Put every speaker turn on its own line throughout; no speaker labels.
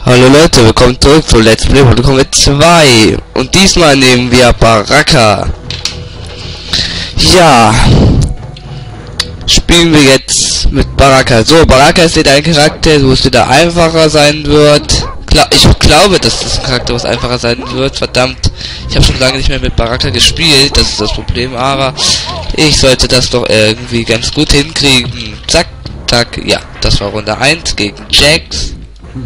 Hallo Leute, willkommen zurück zu Let's Play Mortal Kombat 2 und diesmal nehmen wir Baraka. Ja, spielen wir jetzt mit Baraka. So, Baraka ist wieder ein Charakter, wo es wieder einfacher sein wird. Ich glaube, dass das ein Charakter, was einfacher sein wird. Verdammt, ich habe schon lange nicht mehr mit Baraka gespielt, das ist das Problem, aber ich sollte das doch irgendwie ganz gut hinkriegen. Zack, zack, ja, das war Runde 1 gegen Jax.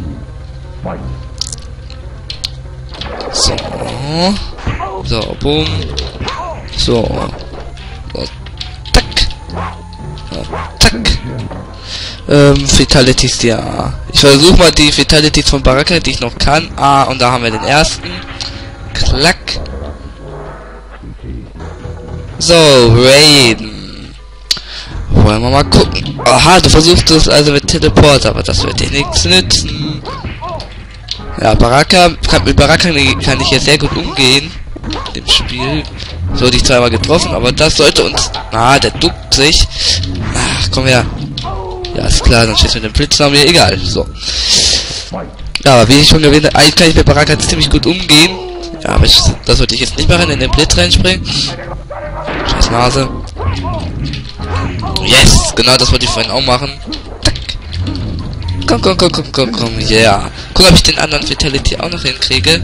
So. So, boom. So. So. Tack. So, zack. Fatalities, ja. Ich versuche mal die Fatalities von Baraka, die ich noch kann. Ah, und da haben wir den ersten. Klack. So, Raiden. Wollen wir mal gucken. Aha, du versuchst es also mit Teleport, aber das wird dir nichts nützen. Ja, mit Baraka kann ich hier sehr gut umgehen. Im Spiel. So, dich zweimal getroffen, aber das sollte uns... Ah, der duckt sich. Ach, komm her. Ja, ist klar, dann schießt mit dem Blitznamen hier. Egal, so. Ja, aber wie ich schon erwähnt habe, eigentlich kann ich mit Baraka ziemlich gut umgehen. Ja, aber das sollte ich jetzt nicht machen, in den Blitz reinspringen. Scheiß Nase. Yes, genau das wollte ich vorhin auch machen. Komm, yeah. Guck, ob ich den anderen Fatality auch noch hinkriege.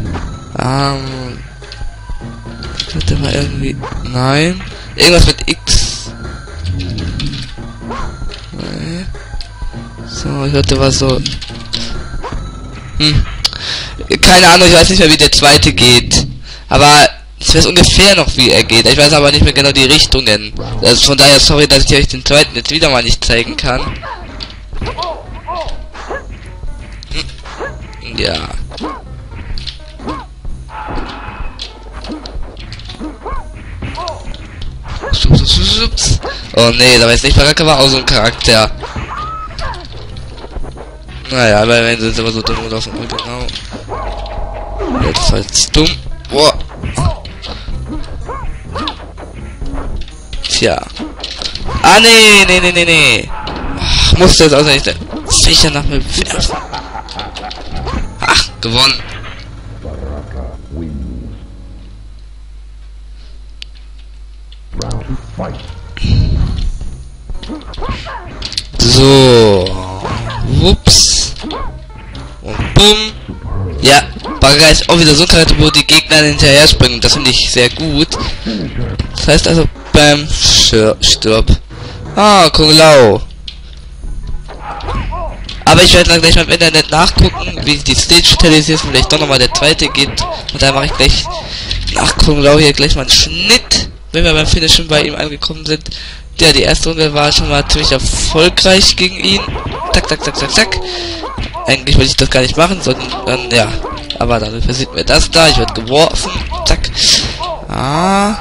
Warte mal irgendwie... Nein. Irgendwas mit X. Nee. So, ich hörte was so... Keine Ahnung, ich weiß nicht mehr, wie der zweite geht. Aber ich weiß ungefähr noch, wie er geht. Ich weiß aber nicht mehr genau die Richtungen. Also von daher, sorry, dass ich euch den zweiten jetzt wieder mal nicht zeigen kann. Ja. Oh nee, da weiß nicht, Baraka war auch so ein Charakter. Naja, aber wenn sie aber so dumm oder auf dem genau. Jetzt halt dumm. Boah. Tja. Ah nee. Ach, musste jetzt auswendig sicher nach mir werfen. Ach, gewonnen. So. Wups. Und bumm. Ja, Baraka ist auch wieder so ein Charakter, wo die Gegner hinterher springen. Das finde ich sehr gut. Das heißt also, beim stirb. Ah, Kung Lao. Aber ich werde dann gleich mal im Internet nachgucken, wie die Stage-Fatality ist, vielleicht doch nochmal der zweite geht. Und dann mache ich gleich nach Kung Lao hier gleich mal einen Schnitt, wenn wir beim Finishen bei ihm angekommen sind. Ja, die erste Runde war schon mal ziemlich erfolgreich gegen ihn. Zack. Eigentlich wollte ich das gar nicht machen, sondern, ja. Aber dann passiert mir das da, ich werde geworfen. Zack. Ah.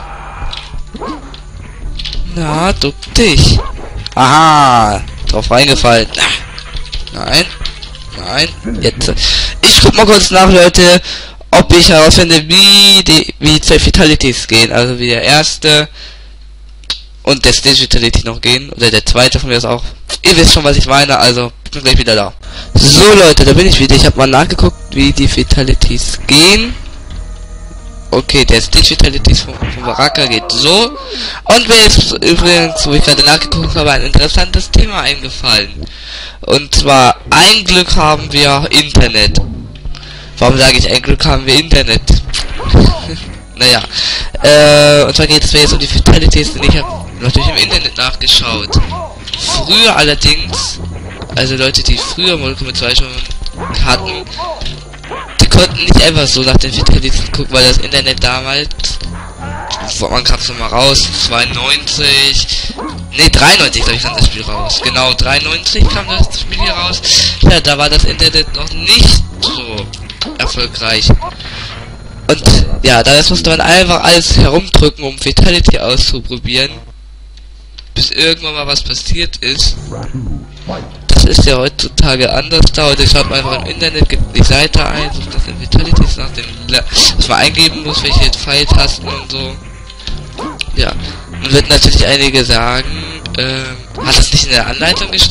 Na, duck dich. Aha. Drauf reingefallen. Nein. Jetzt. Ich guck mal kurz nach, Leute, ob ich herausfinde, wie die zwei Fatalities gehen. Also wie der erste und der Stage Fatality noch gehen. Oder der zweite von mir ist auch. Ihr wisst schon, was ich meine, also ich bin gleich wieder da. So Leute, da bin ich wieder. Ich habe mal nachgeguckt, wie die Fatalities gehen. Okay, der Stage Fatalities von Baraka geht so. Und mir ist übrigens, wo ich gerade nachgeguckt habe, ein interessantes Thema eingefallen. Und zwar, ein Glück haben wir Internet. Warum sage ich, ein Glück haben wir Internet? Naja, und zwar geht es mir jetzt um die Fatalities, denn ich habe natürlich im Internet nachgeschaut. Früher allerdings, also Leute, die früher Mortal Kombat 2 schon hatten, die konnten nicht einfach so nach den Fatalities gucken, weil das Internet damals, man kam es nochmal raus, 92, ne 93 glaube ich kam das Spiel raus, genau 93 kam das Spiel hier raus, ja da war das Internet noch nicht so erfolgreich. Und ja, da musste man einfach alles herumdrücken, um Fatality auszuprobieren, bis irgendwann mal was passiert ist. Das ist ja heutzutage anders. Da heute schaut man einfach im Internet, gibt die Seite ein, sucht das in Fatalities nach dem, was man eingeben muss, welche Pfeiltasten und so. Ja, und wird natürlich einige sagen, hat das nicht in der Anleitung gestanden?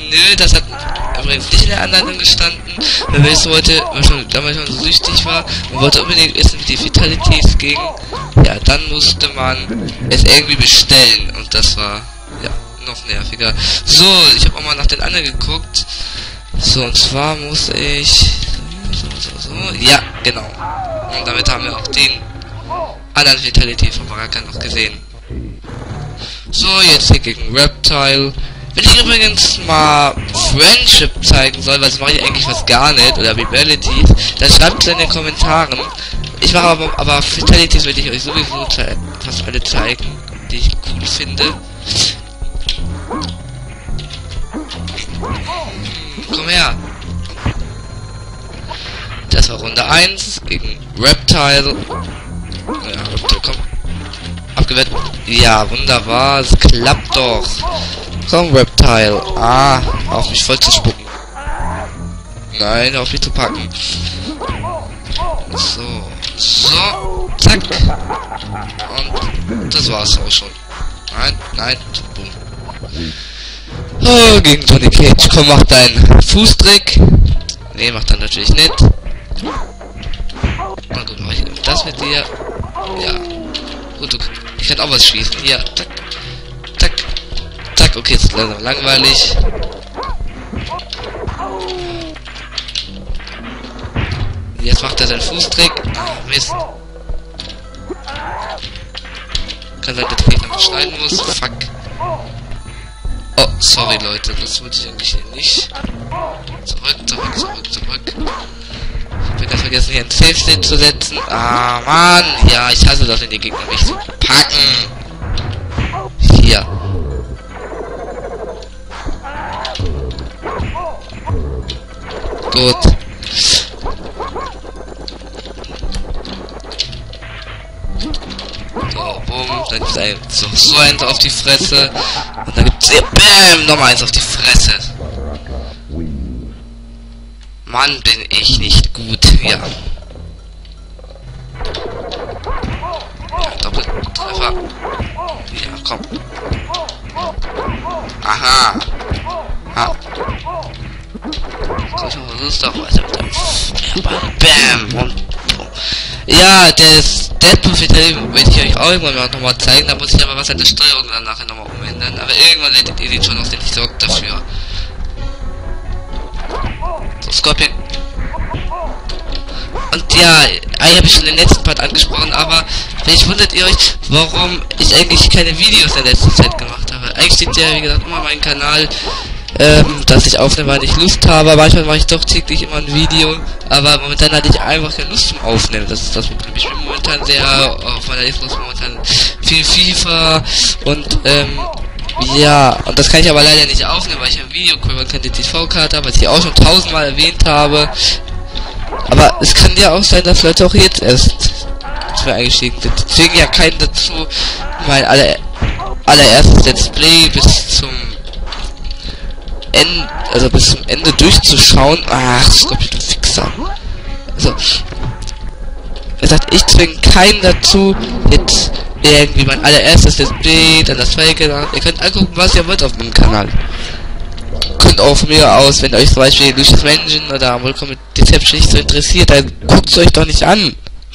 Nö, das hat übrigens nicht in der Anleitung gestanden. Wenn wir es heute, damals schon so süchtig war und wollte unbedingt wissen, wie die Vitalities ging, ja, dann musste man es irgendwie bestellen. Und das war, ja, noch nerviger. So, ich habe auch mal nach den anderen geguckt. So, und zwar muss ich... So. Ja, genau. Und damit haben wir auch den anderen Vitality von Baraka noch gesehen. So, jetzt hier gegen Reptile. Wenn ich übrigens mal Friendship zeigen soll, was mache ich eigentlich fast gar nicht, oder Abilities, dann schreibt es in den Kommentaren. Ich mache aber Fatalities werde ich euch sowieso fast alle zeigen, die ich cool finde. Komm her! Das war Runde 1 gegen Reptile. Ja, Reptile, komm. Abgewehrt. Ja, wunderbar. Es klappt doch. Komm, Reptile. Ah, auf mich voll zu spucken. Nein, auf mich zu packen. So. Zack. Und das war's auch schon. Nein. Boom. Oh, gegen Johnny Cage. Komm, mach deinen Fußtrick. Nee, macht er natürlich nicht. Na gut, mach ich das mit dir. Ja. Gut, ich kann auch was schießen. Hier. Zack. Okay, jetzt ist langsam langweilig. Jetzt macht er seinen Fußtrick. Ah, Mist. Kann sein, dass ich noch schneiden muss. Fuck. Oh, sorry Leute, das wollte ich eigentlich hier nicht. Zurück. Ich bin da vergessen, hier ein Safe State zu setzen. Ah, Mann. Ja, ich hasse das, wenn die Gegner mich so packen. Hier. Gut. So, bumm. Dann gibt's so eins auf die Fresse. Und dann gibt's BAM! Nochmal eins auf die Fresse. Mann, bin ich nicht gut. Ja. Doppeltreffer. Ja, komm. Aha. So, ist doch weiter mit dem Feuerball. BAM! Und ja, das Deadpool-Film werde ich euch auch irgendwann noch mal zeigen. Da muss ich aber was an der Steuerung dann nachher nochmal umändern. Aber irgendwann werdet ihr den schon aus, denn ich sorge dafür. So, Scorpion. Und ja, eigentlich habe ich schon den letzten Part angesprochen, aber vielleicht wundert ihr euch, warum ich eigentlich keine Videos in der letzten Zeit gemacht habe. Eigentlich steht ja, wie gesagt, immer mein Kanal, dass ich aufnehme, weil ich Lust habe. Manchmal mache ich doch täglich immer ein Video, aber momentan hatte ich einfach keine Lust zum Aufnehmen. Das ist das Problem. Ich bin momentan sehr auf meiner Liste momentan viel FIFA und ja, und das kann ich aber leider nicht aufnehmen, weil ich ein Videocall keine TV-Karte habe, was ich auch schon 1000-mal erwähnt habe. Aber es kann ja auch sein, dass Leute auch jetzt erst zu mir eingestiegen sind. Deswegen ja keinen dazu, mein allererstes Let's Play bis zum Ende durchzuschauen. Ach, Scorpion, du Fixer. Also, wie gesagt, ich zwinge keinen dazu, jetzt irgendwie mein allererstes Let's Play, dann das zweite. Ihr könnt angucken, was ihr wollt auf meinem Kanal. Könnt auch von mir aus, wenn euch zum Beispiel Lucius Mansion oder Willkommen Deception nicht so interessiert, dann guckt es euch doch nicht an.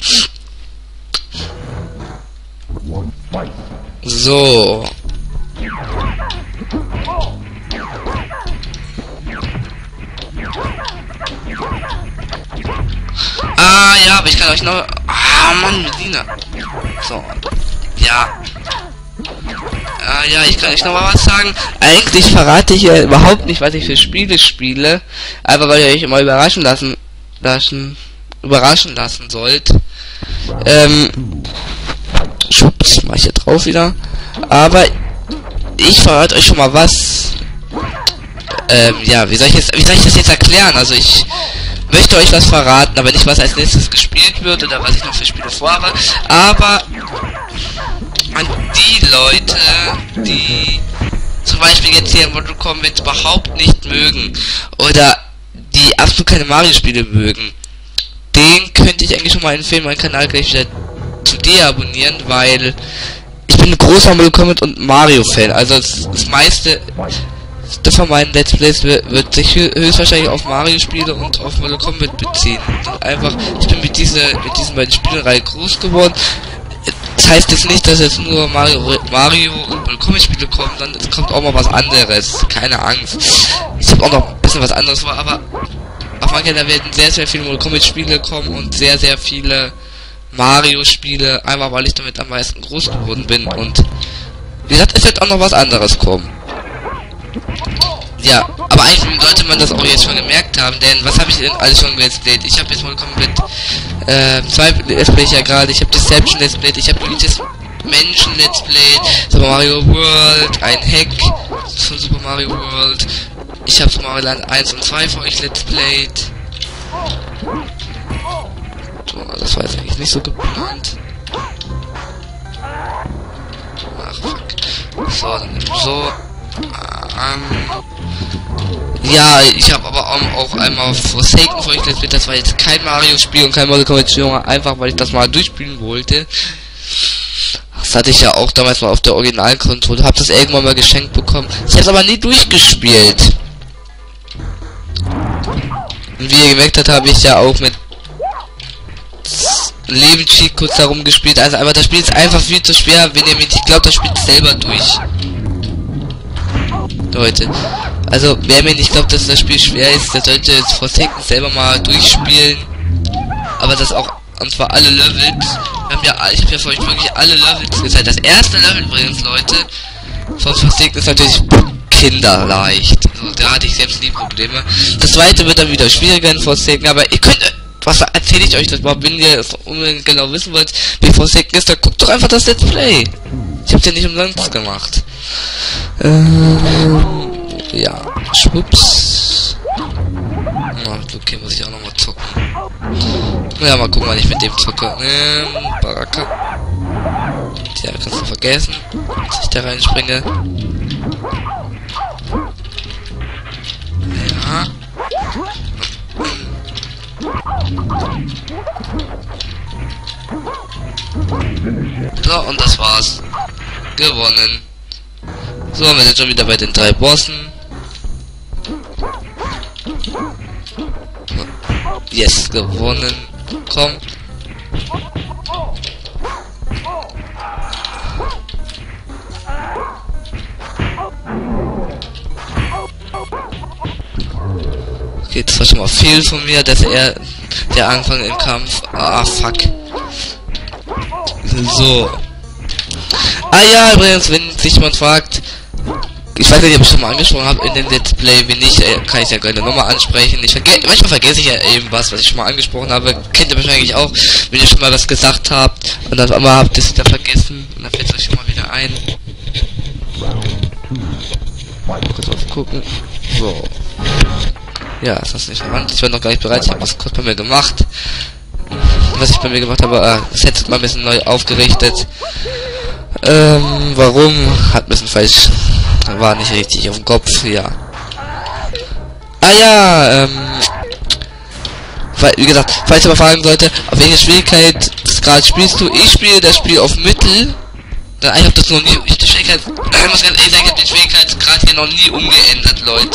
So. Ah, ja, aber ich kann euch noch... Ah, Mann, Medina. So. Ja. Ja, ich kann euch noch mal was sagen. Eigentlich verrate ich ja überhaupt nicht, was ich für Spiele spiele. Einfach weil ihr euch immer überraschen lassen sollt. Schubs, mach ich hier drauf wieder. Aber ich verrate euch schon mal was. Ja, wie soll ich das jetzt erklären? Also ich möchte euch was verraten, aber nicht was als nächstes gespielt wird oder was ich noch für Spiele vorhabe. Aber an die Leute, die zum Beispiel jetzt hier Mortal Kombat überhaupt nicht mögen oder die absolut keine Mario-Spiele mögen, den könnte ich eigentlich schon mal empfehlen, meinen Kanal gleich wieder zu deabonnieren, weil ich bin ein großer Mortal Kombat und Mario-Fan. Also das meiste von meinen Let's Plays wird sich höchstwahrscheinlich auf Mario-Spiele und auf Mortal Kombat beziehen. Und einfach, ich bin mit diesen beiden Spielreihen groß geworden. Das heißt jetzt nicht, dass jetzt nur Mario und Mortal Kombat Spiele kommen, sondern es kommt auch mal was anderes. Keine Angst. Ich habe auch noch ein bisschen was anderes vor, aber auf meinem Kanal werden sehr, sehr viele Mortal Kombat Spiele kommen und sehr, sehr viele Mario-Spiele, einfach weil ich damit am meisten groß geworden bin. Und wie gesagt, es wird auch noch was anderes kommen. Ja, aber eigentlich sollte man das auch jetzt schon gemerkt haben, denn was habe ich denn alles schon Let's Played? Ich habe jetzt mal komplett 2 Let's Plays ja gerade, ich habe Deception Let's Played, ich habe Luigi's Mansion Let's Played, Super Mario World, ein Hack von Super Mario World, ich habe Super Mario Land 1 und 2 für euch Let's Played. So, das war jetzt eigentlich nicht so geplant. Ach fuck. So, dann so. Ja, ich habe aber auch einmal Forsaken für euch gespielt. Das war jetzt kein Mario-Spiel und kein Mortal Kombat, einfach weil ich das mal durchspielen wollte. Das hatte ich ja auch damals mal auf der Originalkonsole. Habe das irgendwann mal geschenkt bekommen. Ich habe es aber nie durchgespielt. Und wie ihr gemerkt habt, habe ich ja auch mit Lebenscheat kurz darum gespielt. Also einfach, das Spiel ist einfach viel zu schwer, wenn ihr mir nicht glaubt, das spielt selber durch. Leute, also wer mir nicht glaubt, dass das Spiel schwer ist, der sollte jetzt Forsaken selber mal durchspielen. Aber das auch, und zwar alle Levels. Wir haben ja, ich habe ja für euch wirklich alle Levels gezeigt. Das erste Level übrigens, Leute, von Forsaken ist natürlich kinderleicht. Also da hatte ich selbst nie Probleme. Das zweite wird dann wieder schwieriger in Forsaken, aber ihr könnt, was erzähle ich euch das mal, wenn ihr es unbedingt genau wissen wollt, wie Forsaken ist, dann guckt doch einfach das Let's Play. Ich hab's ja nicht umsonst gemacht. Ja, schwupps. Okay, muss ich auch nochmal zocken. Ja, mal gucken, wann ich mit dem zocke. Baraka. Tja, kannst du vergessen, dass ich da reinspringe. Ja. So, und das war's. Gewonnen. So, wir sind schon wieder bei den 3 Bossen. Yes, gewonnen. Komm. Okay, das war schon mal viel von mir, dass er der Anfang im Kampf. Ah, fuck. So. Ah ja, übrigens, wenn sich jemand fragt, ich weiß nicht, ob ich schon mal angesprochen habe in dem Let's Play, wenn nicht, kann ich ja gerne nochmal ansprechen. Manchmal vergesse ich ja eben was ich schon mal angesprochen habe. Kennt ihr wahrscheinlich auch, wenn ihr schon mal was gesagt habt und dann einmal habt ihr es wieder vergessen und dann fällt es euch schon mal wieder ein. Kurz aufgucken. So. Ja, ist das nicht verwandt. Ich war noch gar nicht bereit, ich habe was kurz bei mir gemacht. Was ich bei mir gemacht habe, das hätte mal ein bisschen neu aufgerichtet. Warum? Hat ein bisschen falsch. War nicht richtig auf dem Kopf, ja. Ah ja, weil, wie gesagt, falls ihr mal fragen sollte, auf welche Schwierigkeitsgrad spielst du? Ich spiele das Spiel auf Mittel. Dann ich habe das noch nie, ich muss ganz ehrlich sagen, ich habe den Schwierigkeitsgrad hier noch nie umgeändert, Leute.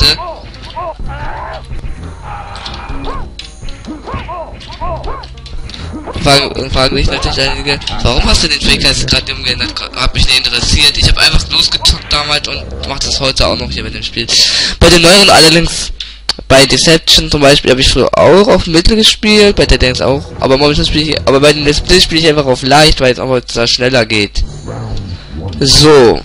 Fragen mich natürlich einige, warum hast du den Schwierigkeitsgrad umgeändert? Hat mich nicht interessiert. Ich habe einfach losgezockt damals und mache das heute auch noch hier mit dem Spiel. Bei den neueren allerdings, bei Deception zum Beispiel, habe ich früher auch auf Mittel gespielt, bei der Dance auch. Aber momentan spiele ich, aber bei den Displays spiele ich einfach auf leicht, weil es auch da schneller geht. So.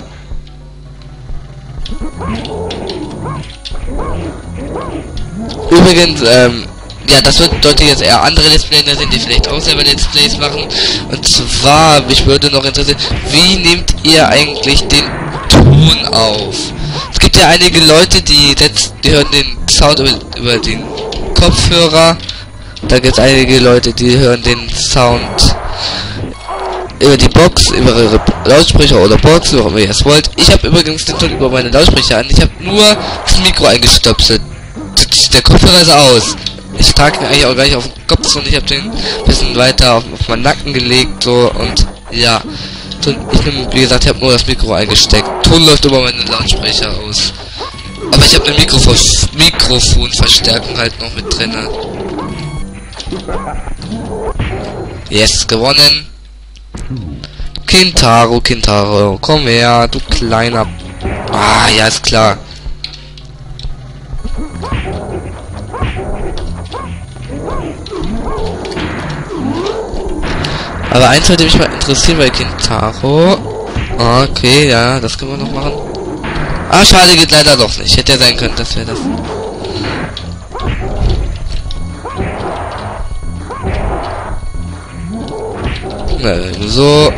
Übrigens, ja, das sollte jetzt eher andere Let's Player sind, die vielleicht auch selber Let's Plays machen. Und zwar, mich würde noch interessieren, wie nehmt ihr eigentlich den Ton auf? Es gibt ja einige Leute, die hören den Sound über den Kopfhörer. Da gibt es einige Leute, die hören den Sound über die Box, über ihre Lautsprecher oder Box, wo auch immer ihr es wollt. Ich habe übrigens den Ton über meine Lautsprecher an. Ich habe nur das Mikro eingestöpselt. Der Kopfhörer ist aus. Ich trage ihn eigentlich auch gar nicht auf den Kopf, und ich habe den ein bisschen weiter auf meinen Nacken gelegt, so, und ja. Ich nehme, wie gesagt, ich habe nur das Mikro eingesteckt. Ton läuft über meine Lautsprecher aus. Aber ich habe eine Mikrofonverstärkung halt noch mit drin. Yes, gewonnen. Kintaro, komm her, du kleiner... Ah, ja, ist klar. Aber eins sollte mich mal interessieren bei Kintaro. Okay, ja, das können wir noch machen. Ah, schade, geht leider doch nicht. Hätte ja sein können, dass wir das... So.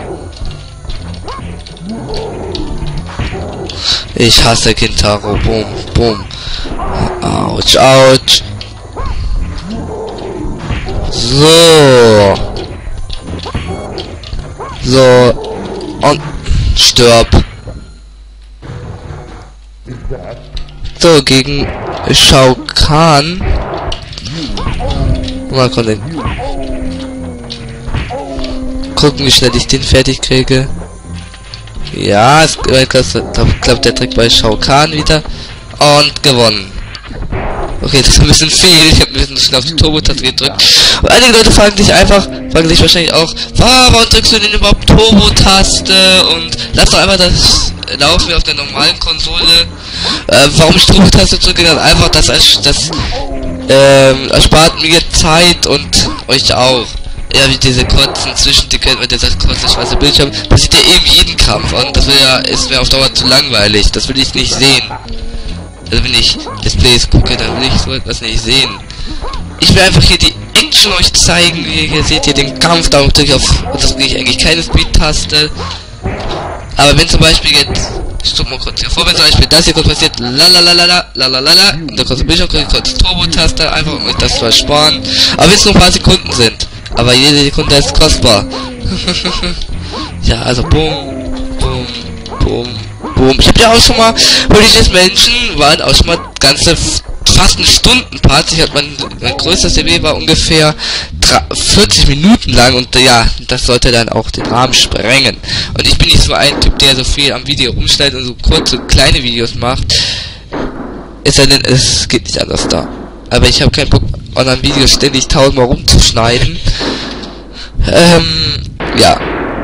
Ich hasse Kintaro. Boom, boom. Autsch, autsch. So. So. Und stirb. So, gegen Shao Kahn. Mal gucken, wie schnell ich den fertig kriege. Ja, es klappt der Trick bei Shao Kahn wieder. Und gewonnen. Okay, das ist ein bisschen viel. Ich habe ein bisschen schnell auf die Turbo-Taste gedrückt. Und einige Leute fragen sich wahrscheinlich auch, warum drückst du denn überhaupt Turbo-Taste? Und lass doch einfach das laufen wie auf der normalen Konsole. Warum ich Turbo-Taste drücke? Ganz einfach, das erspart mir Zeit und euch auch. Ja, wie diese kurzen Zwischentickets mit dieser kurzen schwarze Bildschirm, das sieht ja eben jeden Kampf an. Das ist mir auf Dauer zu langweilig. Das will ich nicht sehen. Also wenn ich Displays gucke, dann will ich so etwas nicht sehen. Ich will einfach hier die Action euch zeigen. Hier seht ihr den Kampf, darum drücke ich auf, und das kriege ich eigentlich keine Speed-Taste. Aber wenn zum Beispiel jetzt, ich guck mal kurz hier vor, wenn zum Beispiel das hier kurz passiert, lalalala, und der kurze Bildschirm, kriege ich kurz Turbo-Taste, einfach um euch das zu ersparen. Aber wenn es nur ein paar Sekunden sind. Aber jede Sekunde ist kostbar. Ja, also boom, boom, boom, boom. Ich habe ja auch schon mal, politisches Menschen waren auch schon mal ganze fast ein Stundenpart. Ich hatte mein größtes CB war ungefähr 40 Minuten lang und ja, das sollte dann auch den Rahmen sprengen. Und ich bin nicht so ein Typ, der so viel am Video umstellt und so kurze, kleine Videos macht. Es sei denn, es geht nicht anders da. Aber ich habe keinen Bock, anderen Videos ständig tausendmal rumzuschneiden. Ja.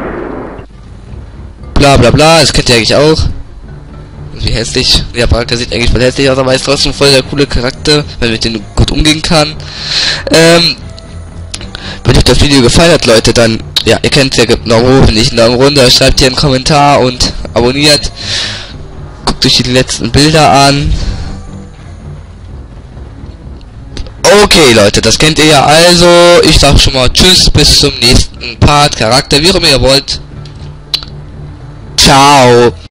Bla bla bla, das kennt ihr eigentlich auch. Wie hässlich. Ja, Baraka sieht eigentlich voll hässlich aus, aber ist trotzdem voll der coole Charakter, weil mit dem gut umgehen kann. Wenn euch das Video gefallen hat, Leute, dann, ja, ihr kennt ja, gebt einen Daumen hoch, wenn nicht einen Daumen runter, schreibt hier einen Kommentar und abonniert. Guckt euch die letzten Bilder an. Okay, Leute, das kennt ihr ja, also, ich sag schon mal tschüss, bis zum nächsten Part, Charakter, wie auch immer ihr wollt. Ciao.